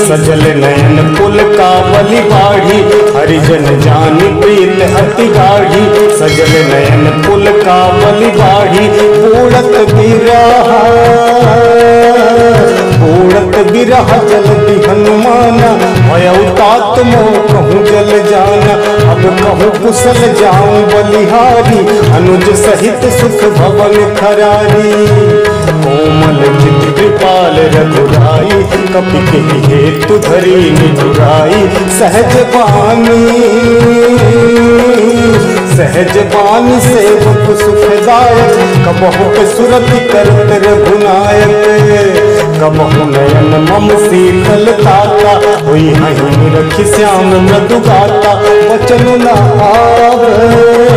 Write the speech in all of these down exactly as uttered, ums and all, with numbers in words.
सजल नयन पुल का बलि बाढ़ी, हरिजन जानी प्रीत अति गाढ़ी। सजल नयन पुल का बलि बाढ़ी, बूढ़त बिरहा बूढ़त बिरहा जल्दी हनुमाना। भयउ तात मोह कहूँ जल जाना, अब कहूँ कुशल जाऊं बलिहारी। अनुज सहित सुख भवन खरारी, कोमल चित कृपाल रघुराई। कपि के हेतु धरी निठुराई, सहज बानी सहज बानी सेवक सुखदायक। कबहु के सुरति करत रघुनायक, कबहु नयन मम शीतल ताता। हुई हहीं रखी श्याम मृदु गाता, वचनु न आवे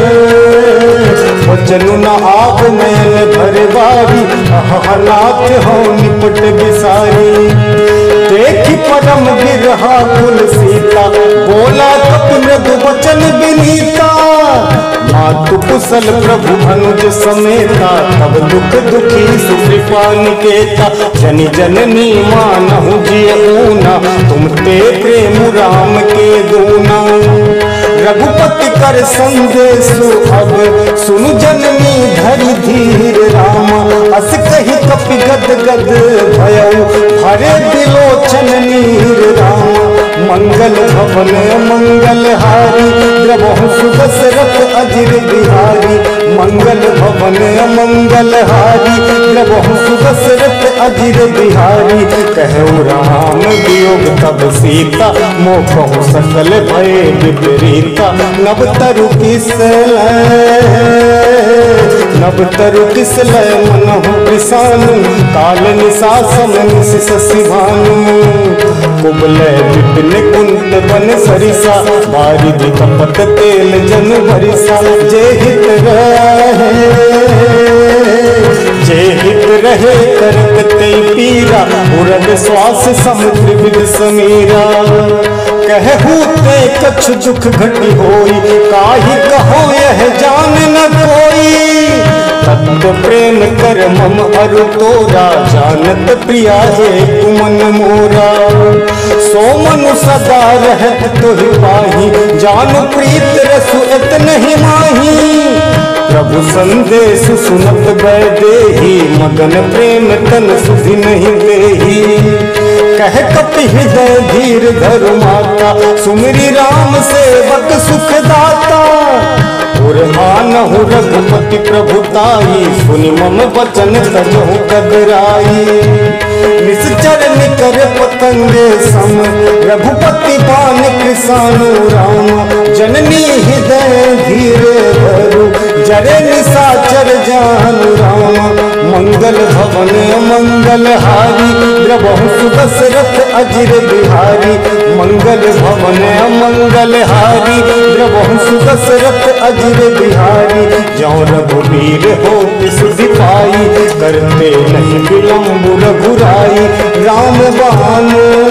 वचनु न आव नयन भर बारी। अहनाथ हो निपट बिसारी, देखी परम बिरहा कुल सीता। बोला कपि मृदु वचन विनीता, मातु कुशल प्रभु अनुज समेता। तब दुख दुखी सुकृपा निकेता, जनि जननी मानहु जिय ऊना। तुम ते प्रेम राम के दूना, रघुपति कर संदेशु अब। सुनु जननी धरि धीर रामा, अस कहि कपि गद गद भयउ। भरे बिलोचन नीर रामा, मंगल भवन मंगल हारी। द्रवहु सुदशरथ अजिर बिहारी, मंगल भवन मंगल हारी। द्रवहु सुदशरथ अजिर बिहारी, कहु राम वियोग तब सीता। मोह सकल भय विपरीता, नव तरु किसल नव तरु किसल मनहु कृसानु। काल निशा समन शशि भानु, कुबलय विपिन कुंत बन सरिसा। बारिधि कपट तेल जन भरिसा, जे हित रहे जे हित रहे करत ते पीरा। उरग श्वास समुद्र विद समीरा, कहू ते कछ दुख घटी होई। काहि कहो यह जान न कोई, तत्व प्रेम कर मम अरु तोरा। जानत प्रिया है तुमन मोरा, सो मनु सदा रहत तुहि पाही। जानु प्रीत रसु इत नहीं माही, प्रभु संदेश सुनत बैदेही। मगन प्रेम तन सुधि नहीं देही, कह कपि हृदय धीर धरु माता। सुमिरि राम सेवक सुखदाता, आनहु रघुपति प्रभुताई। सुनि मम वचन तजहु कदराई, निश्चर निकर पतंगे सम। रघुपति बान कृसानु राम, जननी हृदय धीर धरु। जरे निशाचर जानु राम, मंगल भवन मंगल हारी। द्रवहु सुदशरथ अजिर बिहारी, मंगल भवन मंगल हारी। द्रवहु सुदशरथ अजिर बिहारी, जौ रघुवीर होत सुधि पाई। करते नहीं विलम्ब रघुराई, राम बान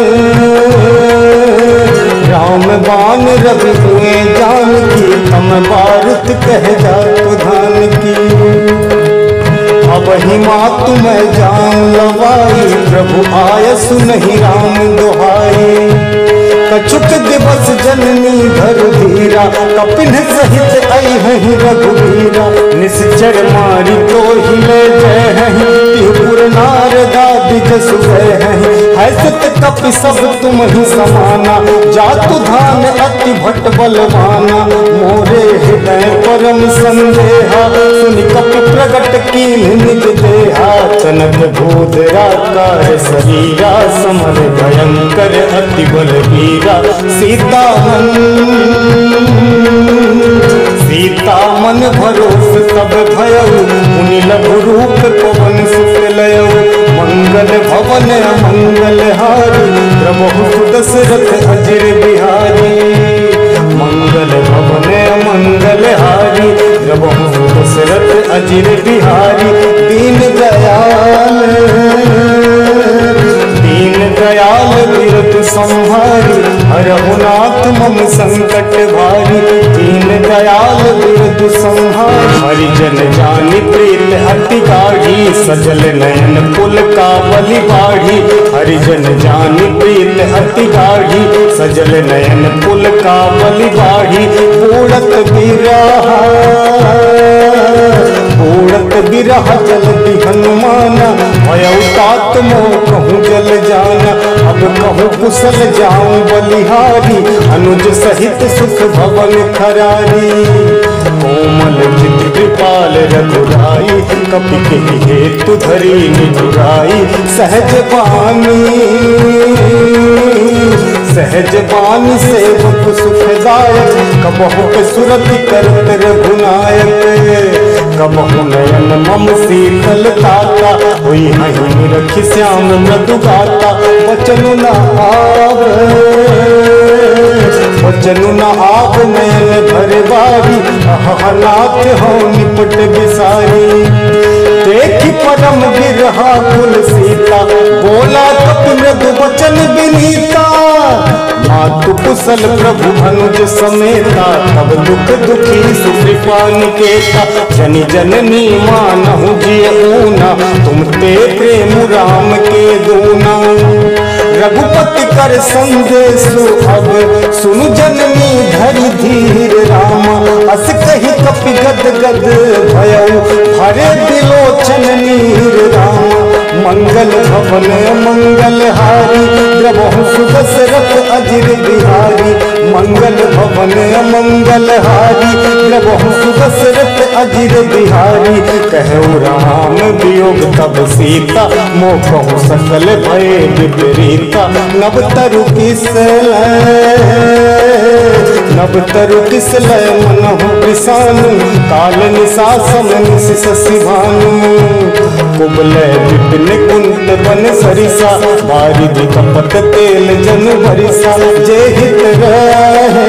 राम बान रवि हुए जानकी। तम बारुत कह जात धान की, अब ही मातु मैं जान लवाई। प्रभु आयसु नहीं राम दुहाई, कछुक दिवस जननी धरु धीरा। कपिन सहित आई हहीं रघुवीरा, निश्चर मारी तो हिले जय हहीं। त्रिपुर नारदा दिज सुभय हहीं, है सुत कपि सब तुम ही समाना। जातु धान अति भट बलवाना, मोरे हृदय परम संदेहा। सुनि कपि प्रगट कीन निज देहा, तनक भूधरा कार शरीरा। समर भयंकर अति बलवीरा, सीता मन सीता मन भरोस सब भयउ। मुनि लघु रूप पवन सुत लयउ, मंगल भवन मंगल हारी। प्रभु सुदशरथ अजिर बिहारी, मंगल भवन मंगल हारी। प्रभु सुदशरथ अजिर बिहारी, दीन दयाल दीन दयाल बिरत संहारी। हरहुनाथ मम संकट भारी, दीन दयाल बिरत संहारी। हरिजन जानी प्रीत अति गाढ़ी, सजल नयन कुल कावली बाढ़ी। हरिजन जानी प्रीत अति गाढ़ी, सजल नयन कुल कावली बाढ़ी। बूढ़त बिरहा बूढ़त बिरहा जल्दी हनुमाना, भयउ तात मोह कहूँ जल जाना। अब कहूँ कुशल जाऊं बलिहारी, अनुज सहित सुख भवन खरारी। कोमल चित कृपाल रघुराई, कपि के हेतु धरी निजुराई। सहज बानी सहज बानी सेवक सुखदायक, कबहु के सुरति करत रघुनायक। कबहु नयन मम शीतल ताता, हुई हहीं रखी श्याम मृदु गाता। वचनु न आवे वचनु न आव नयन भर बारी, अहनाथ हो निपट बिसारी। देखी परम बिरहा कुल सीता, बोला कपि मृदु वचन विनीता। मातु कुशल प्रभु अनुज समेता, तब दुख दुखी सुकृपा निकेता। जनि जननी मानहु जिय ऊना, तुम ते प्रेम राम के दूना। रघुपति कर संदेशु अब, सुनु जननी धरि धीर रामा। अस कही कपि गद गद भयउ, भरे बिलोचन नीर रामा। मंगल भवन मंगल हारी, द्रवहु सुदशरथ अजिर बिहारी। मंगल भवन मंगल हारी, द्रवहु सुदशरथ अजिर बिहारी। कहु राम वियोग तब सीता, मोह कहु सकल भय विपरीता। नव तरु किसल नव तरु किसल मनहु कृसानु, काल निशा समन शशि भानु। कुबल विपिन कुंत बन सरिसा, बारिधि कपट तेल जन भरिसा। जे हित रहे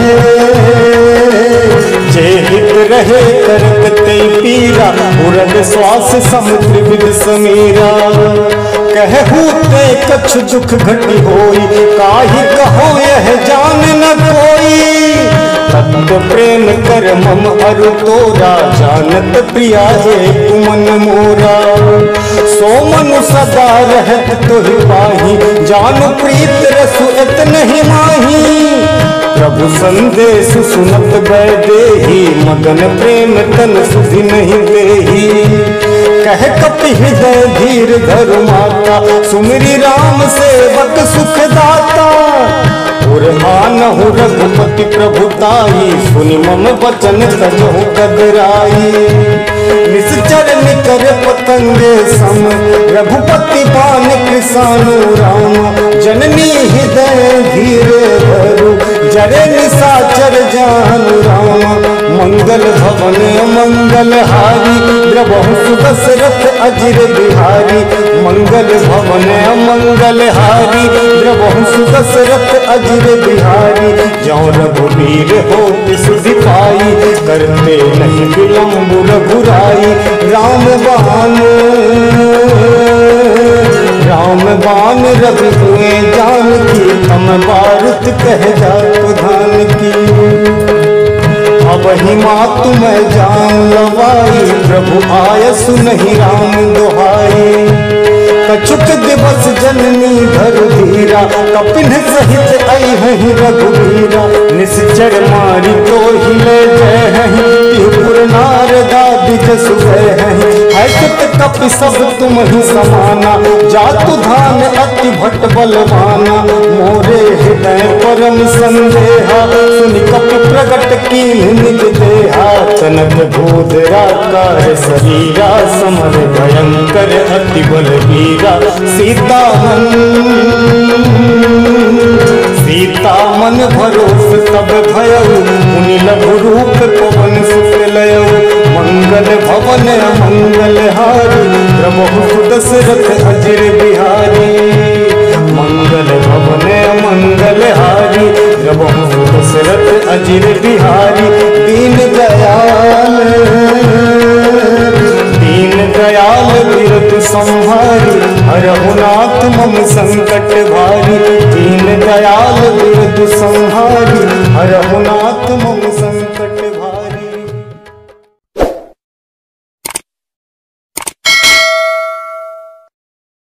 जे हित रहे करत ते पीरा, उरग श्वास समुद्र विद समीरा। कहू ते कछु दुख घटी होई, काहि कहो यह जान न कोई। तत्व प्रेम कर मम अरु तोरा, जानत प्रिया एक मन मोरा। सो मनु सदा रहत तुहि पाही, जानु प्रीत रसु इतनहि माही। प्रभु संदेश सुनत वैदेही, मगन प्रेम तन सुधि नहीं देही। कह कपि हृदय धीर धरु माता, सुमिरि राम सेवक सुखदाता। और आनहु रघुपति प्रभुताई, सुनि मम वचन तजहु कदराई। निश्चर निकर पतंगे सम, रघुपति बान कृसानु राम। जननी हृदय धीर धरु, जरे निशाचर जानु राम। मंगल भवन मंगल हारी, द्रवहु सुदशरथ अजिर बिहारी। मंगल भवन मंगल हारी, द्रवहु सुदशरथ अजिर बिहारी। जौं रघुबीर होत सुधि पाई, करते नहीं विलंब रघुराई। राम बाण राम बाण रवि हुए जानकी, तम बारुत कह जात धान की। अब ही मातु मैं जान लवाई, प्रभु आय सुनहि राम दुहाई। कछुक दिवस जननी धरु धीरा, कपिन सहित अइहहि रघुबीरा। निश्चर मारी तो हिले जय हहि, त्रिपुर नारदा बिज सुभय हहि। हर्षित कपि सब तुम ही समाना, जातु धान अति भट बलवाना। मोरे हृदय परम संदेहा, सुनि कपि प्रगट कीन्ह निज देहा। तनक भूधरा कार शरीरा, समर भयंकर अति बलवीरा। सीता मन सीता मन भरोस तब भयउ, मुनि लघु रूप पवन सुत लयउ। मंगल भवन मंगल हारी, द्रवहु सुदशरथ अजिर बिहारी। मंगल भवन मंगल हारी, द्रवहु सुदशरथ अजिर बिहारी। दीन दयाल दीन दयाल बिरतु संहारी, हरहु नाथ मम संकट भारी। दीन दयाल बिरतु संहारी, हरहु नाथ